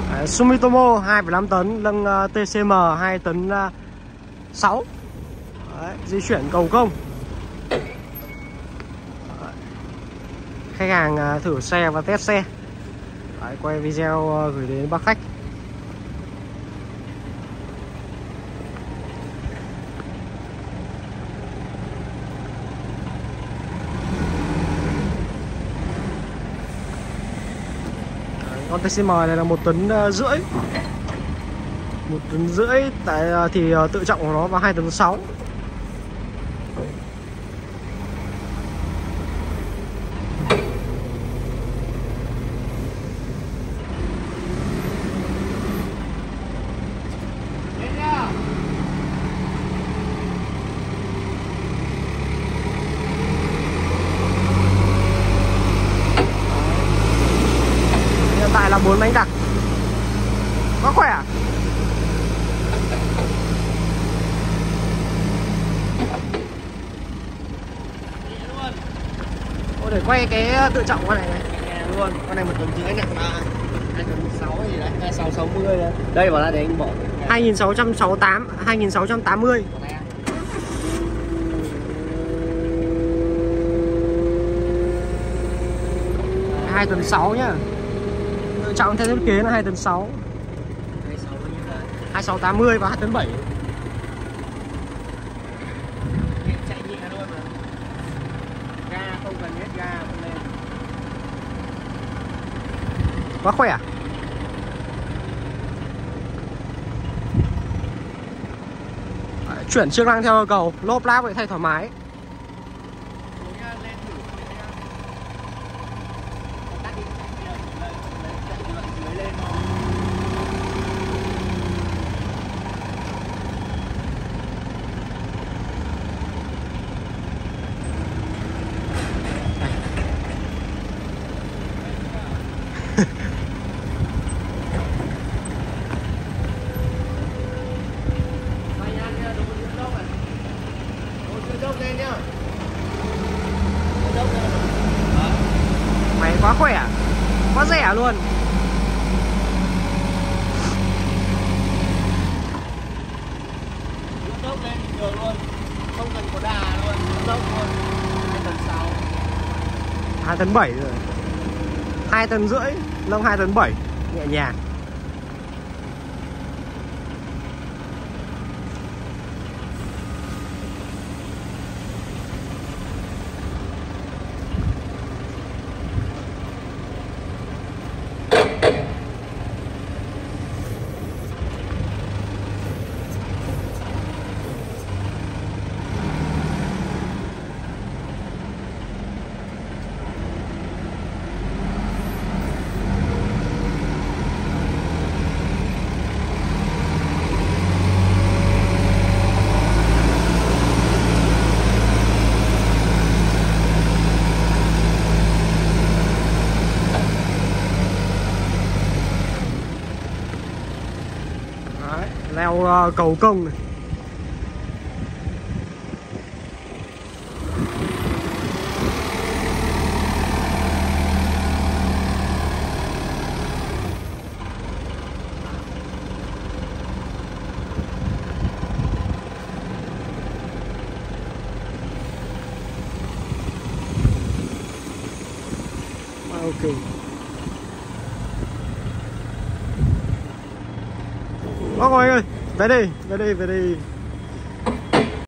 Sumitomo 2,5 tấn, lưng TCM 2 tấn 6. Đấy, di chuyển cầu công. Đấy. Khách hàng thử xe và test xe. Đấy, quay video gửi đến bác khách. Con TCM này là 1,5 tấn. 1,5 tấn tại thì tự trọng của nó vào 2,6 tấn. Hiện tại là 4 bánh đặc. Có khỏe à? Ô, để quay cái tự trọng con này này. Luôn, con này 1,5 tấn nặng 2,6 gì đấy, 2660 đấy. Đây bảo là để anh bỏ 2668, 2680. 2,6 tấn nhá. Tự trọng theo thiết kế là 2,6 tấn. 2680 và 2,7 tấn. chạy nhẹ thôi mà. Ga không cần hết ga lên. Quá khỏe. Đấy, chuyển chức năng theo yêu cầu, lốp láp vậy thay thoải mái. Máy quá khỏe, quá rẻ luôn. Dốc lên đường luôn, không cần có đà luôn, dốc luôn. 2,6 tấn. 2,7 tấn rồi. 2,5 tấn, lông 2,7 tấn, nhẹ nhàng. Đấy, leo cầu công này. Ok. Bác ơi, về đây, về đây, về đây.